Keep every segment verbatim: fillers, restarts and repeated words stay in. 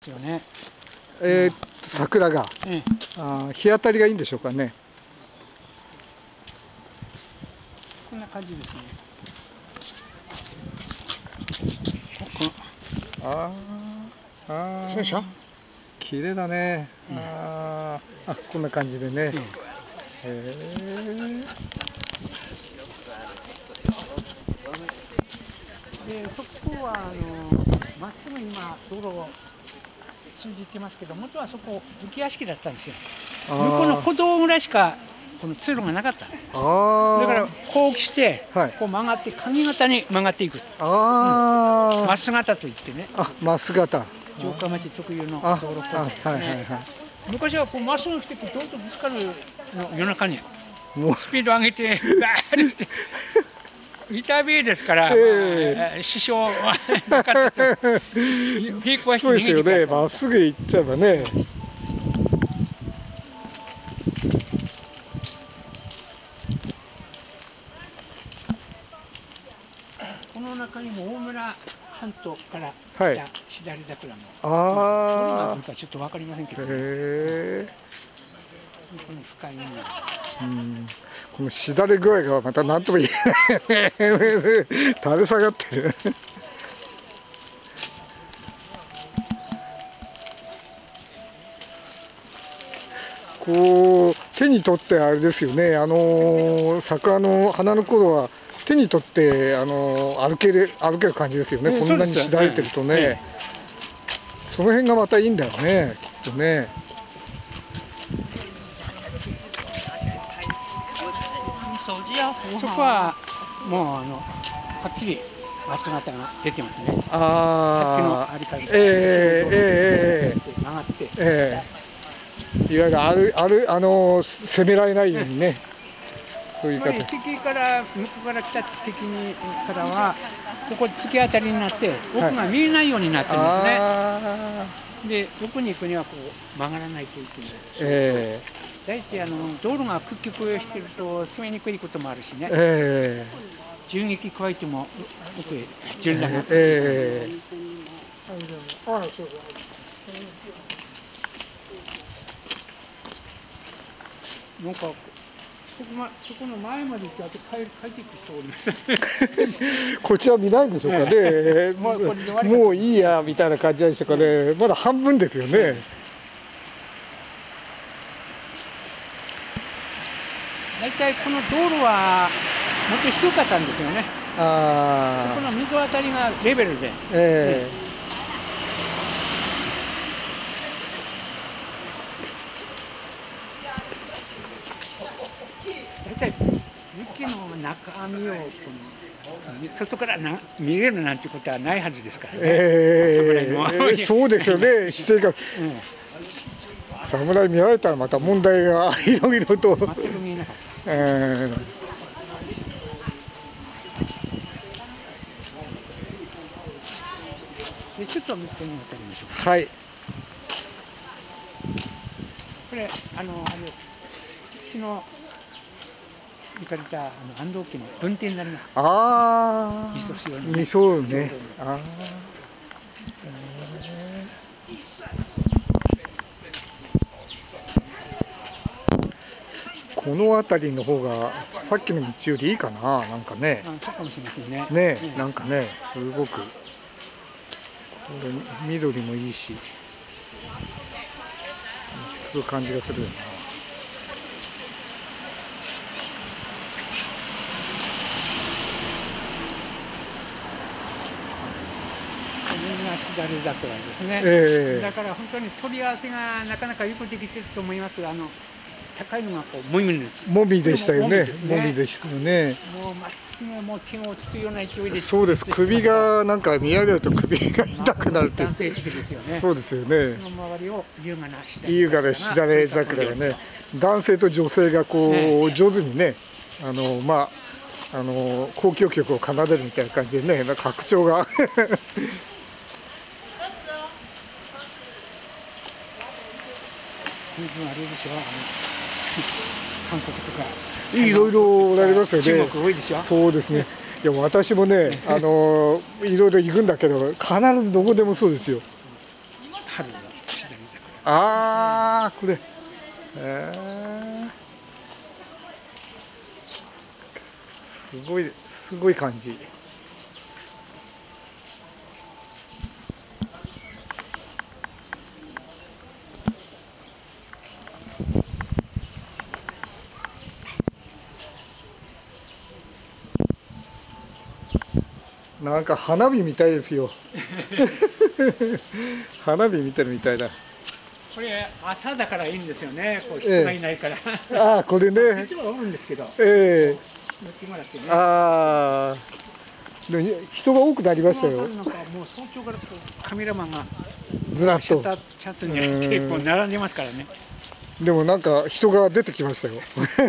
よね。 えー、桜が、 ええ、 あ日当たりがいいんでしょうかね。 こんな感じですね。 あーあー、 そうでしょ。 綺麗だね。 うん、 ああ、こんな感じでね。 うん、 へえ。 で、そこはあのまっすぐ今道路を通じてますけど、元はそこ武家屋敷だったんですよ。向こうの歩道ぐらいしかこの通路がなかった。 あだからこう来て、 はい、 こう曲がって上方に曲がっていく。 ああ、 マス型といってね。 あ、マス型。 城下町特有のあ、 道路あ、 工事ですはいはいね。 は昔はこうまっすぐ来てどんどんぶつかるの夜中にい。もうスピード上げてバーッて板塀ですから、 えまあ、支障はなかったと。平行はしてそうですよね。 逃げてください。 まっすぐ行っちゃえばね。 この中にも大村半島からはい来たしだれ桜も、 あどれがああるかちょっと分かりませんけど、 へえ。 本当に深い意味が。 うん、このしだれ具合がまた何とも言えない垂れ下がってるこう手に取ってあれですよね、あの桜の花の頃は手に取ってあの歩ける歩ける感じですよね、 えー、 こんなにしだれてるとね、えー、その辺がまたいいんだよね、きっとね。 そこはもうあのはっきりマス型が出てますね。 ああ、 さっきのありかえええええ曲がって、 ええ、いわゆるあるあるあの攻められないようにね、そういう形。 敵から向こうから来た敵にからはここ突き当たりになって奥が見えないようになってるんですね。はい、で奥に行くにはこう曲がらないといけない。ええ、第一あの道路が屈曲してると攻めにくいこともあるしね。えー、銃撃加えても奥へ順打が。えーなんかそこ、ま、そこの前まで行ってあと帰帰っていく人おりますこちら見ないんでしょうかね。もう、もういいやみたいな感じでしょうかね。まだ半分ですよね。 大体この道路はもっと低かったんですよね。ああ。この水渡りがレベルで。えー大体雪の中身をこの外からな見れるなんてことはないはずですからね。えー、そうですよね。姿勢が、うん、侍見られたらまた問題がいろいろと。全く見えなかった。えーでちょっと見てみましょうか。 はい。 これあのあれ昨日行かれたあの安藤家の分店になります。 ああ。 味噌汁、 ね。味噌ね。ああ。この辺りの方がさっきの道よりいいかな、なんかね。 あ、そうかもしれませんね。 ね、うん、なんかね、すごく。これ緑もいいし。落ち着く感じがするよな。 しだれ桜ですね。えー、だから本当に取り合わせがなかなかよくできてると思います。あの高いのがこうもみです。 もみでしたよね。もみでしたよね。 もうまっすぐもう手をつくような勢いで。 そうです。首がなんか見上げると首が痛くなるって。 男性的ですよね。 そうですよね。 その周りを優雅な優雅なしだれ桜がね、男性と女性がこう、ね、上手にね、あのまああの交響曲を奏でるみたいな感じでね、なんか白鳥が。 あれでしょ、韓国とかいろいろおられますよね。 中国多いでしょ。 そうですね。いや私もね、あのいろいろ行くんだけど必ずどこでもそうですよ。 春のしだれ桜。 ああ、これ。へえ。すごい、すごい感じ。なんか花火みたいですよ。花火見てるみたいだ。 これ朝だからいいんですよね。こう人がいないから。ええ、ああ、これね。 いつもおるんですけど。 ええ。 乗ってもらってね。 ああ。でも人が多くなりましたよ。 なんかもう早朝からこうカメラマンがずらっとシャッシャツに入ってこう並んでますからね。 でもなんか人が出てきましたよ。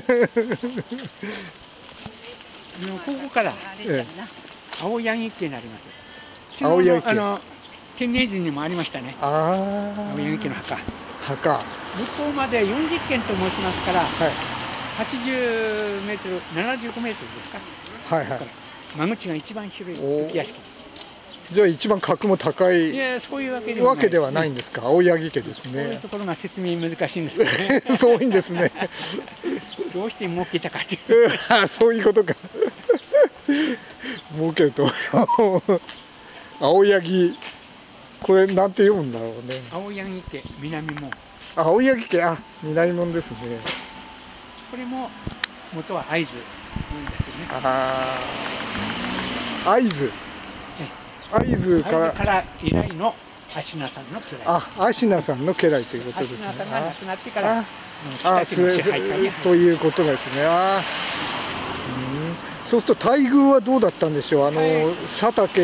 ここから。ええ、青柳家になります。青柳家。あの天寧寺にもありましたね。ああ。青柳家の墓。 墓。 向こうまでよんじゅっけんと申しますから。はい。はちじゅうメートル、ななじゅうごメートルですか。はいはい。間口が一番広い武家屋敷です。 じゃあ一番格も高い。 いや、そういうわけではない、わけではないんですか。青柳家ですね。 そういうところが説明難しいんですけどね。 そういいんですね。 どうして儲けたかという。 そういうことか。儲けると。青柳。これなんて読むんだろうね。 青柳家南門。 青柳家、あ、南門ですね。 これも元は会津ですよね。 ああ。会津。会津から。 から以来の芦名さんの家来。 あ、芦名さんの家来ということですね。 芦名さんが亡くなってから。 あ、そうということですね。ああ。そうすると待遇はどうだったんでしょう。あの、はい、佐竹。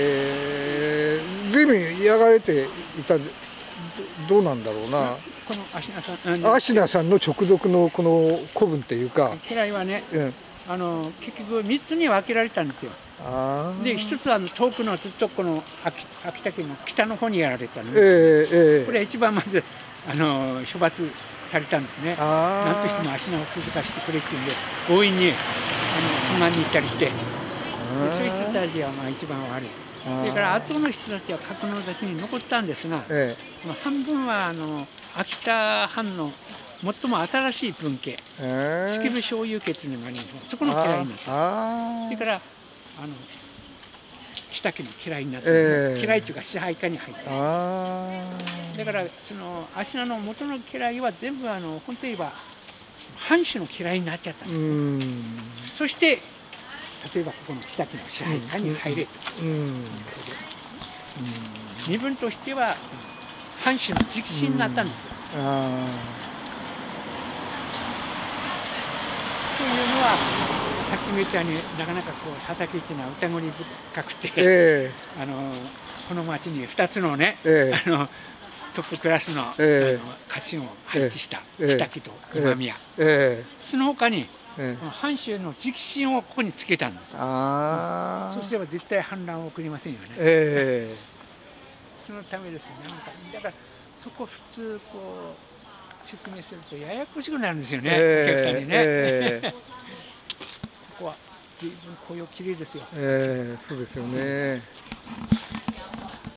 ずいぶん嫌がられていた。どうなんだろうな。 この芦名さん。 芦名さんの直属のこの子分っていうか。 家来はね。うん、あの、結局三つに分けられたんですよ。で、一つは遠くのずっとこの秋秋田県の北の方にやられたので、えーえー、これは一番まずあの処罰されたんですね。なんとしても芦名を続かしてくれっていうんで強引にあの蘇我に行ったりして、でそういう人たちはまあ一番悪い。それから後の人たちは格納だけに残ったんですが、えー、半分はあの秋田藩の最も新しい分家、式部醤油家っていうのがあります。そこの家来になった。それからあの下家の家来になって、えー、家来というか支配下に入った。だからその芦名の元の家来は全部あの本当言えば藩主の家来になっちゃったんですね。そして例えばここの下家の支配下に入れということで、身分としては藩主の直臣になったんですよ。というのはさっきも言ったようになかなかこう佐竹っていうのは疑り深くて、えー、あのこの町にふたつのね、えー、あのトップクラスの、えー、あの家臣を配置した北家と今宮、えー、その他に、えー、藩主の直臣をここにつけたんですよ。あ、そうすれば絶対反乱を送りませんよね。えー、そのためですね。なんかだからそこ普通こう説明するとややこしくなるんですよね、えー、お客さんにね。えーここは随分紅葉綺麗ですよ。ええ、そうですよね。